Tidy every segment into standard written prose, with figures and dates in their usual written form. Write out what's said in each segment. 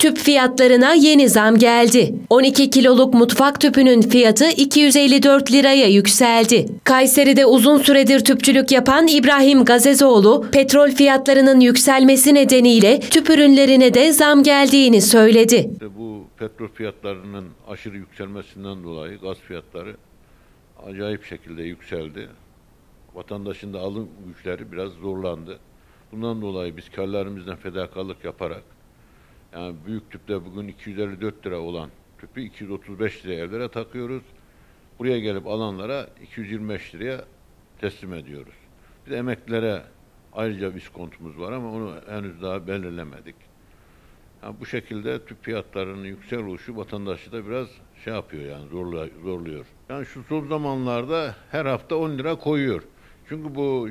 Tüp fiyatlarına yeni zam geldi. 12 kiloluk mutfak tüpünün fiyatı 254 liraya yükseldi. Kayseri'de uzun süredir tüpçülük yapan İbrahim Gazezoğlu, petrol fiyatlarının yükselmesi nedeniyle tüp ürünlerine de zam geldiğini söyledi. Bu petrol fiyatlarının aşırı yükselmesinden dolayı gaz fiyatları acayip şekilde yükseldi. Vatandaşın da alım güçleri biraz zorlandı. Bundan dolayı biz karlarımızdan fedakarlık yaparak, yani büyük tüpte bugün 254 lira olan tüpü 235 liraya evlere takıyoruz. Buraya gelip alanlara 225 liraya teslim ediyoruz. Bir de emeklilere ayrıca bir iskontumuz var ama onu henüz daha belirlemedik. Yani bu şekilde tüp fiyatlarının yüksek oluşu vatandaşı da biraz şey yapıyor, yani zorluyor. Yani şu son zamanlarda her hafta 10 lira koyuyor. Çünkü bu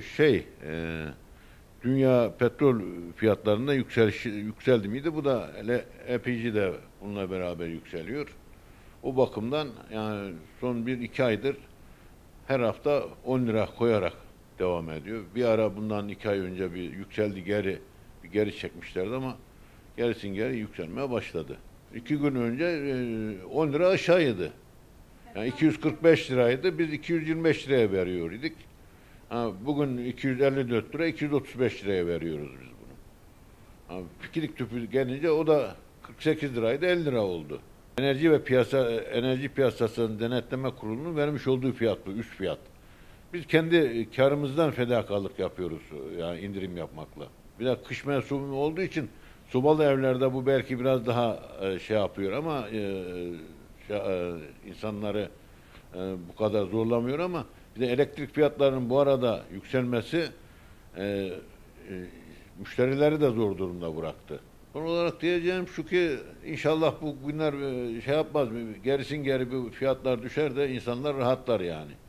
dünya petrol fiyatlarında yükseldi miydi? Bu da LPG de bununla beraber yükseliyor. O bakımdan yani son 1-2 aydır her hafta 10 lira koyarak devam ediyor. Bir ara bundan 2 ay önce bir yükseldi, geri çekmişlerdi ama geri yükselmeye başladı. 2 gün önce 10 lira aşağıydı. Yani 245 liraydı, biz 225 liraya veriyorduk. Bugün 254 lira, 235 liraya veriyoruz biz bunu. Fikirik tüpü gelince o da 48 liraydı, 50 lira oldu. Enerji Piyasası'nın Denetleme Kurulu'nun vermiş olduğu fiyat bu, üst fiyat. Biz kendi karımızdan fedakarlık yapıyoruz, yani indirim yapmakla. Bir de kış mevsimi olduğu için sobalı evlerde bu belki biraz daha şey yapıyor ama insanları bu kadar zorlamıyor ama bir de elektrik fiyatlarının bu arada yükselmesi müşterileri de zor durumda bıraktı. Son olarak diyeceğim şu ki inşallah bu günler şey yapmaz, gerisin geri bu fiyatlar düşer de insanlar rahatlar yani.